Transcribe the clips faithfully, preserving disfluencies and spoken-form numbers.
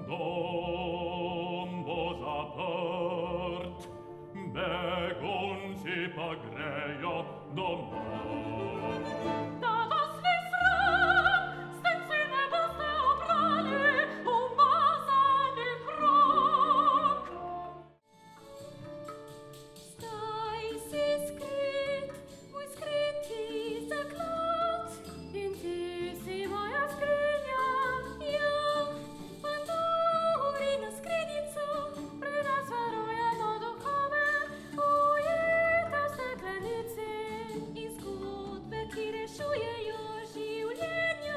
Dom bo zaprt, begunci pa grejo domov. Da vas ni sram, stenci ne boste obrali, umazani krog. Staj si skrit, moj skriti zaklad, in ti si moja skrinja, ja. Panduri na skrinjico, pri nas varujemo duhove, ujeta v steklenici in zgodbe, ki rešujejo življenja.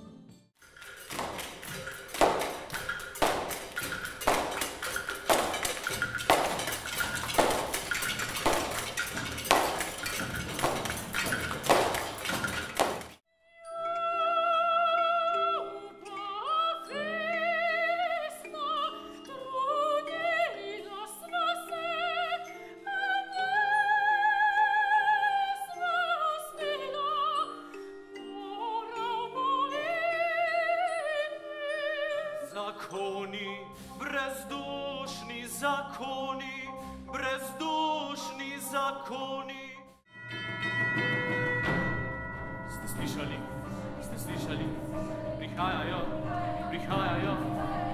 Zakoni, brezdušni zakoni, brezdušni zakoni. Ste slišali? Ste slišali? Prihajajo, prihajajo.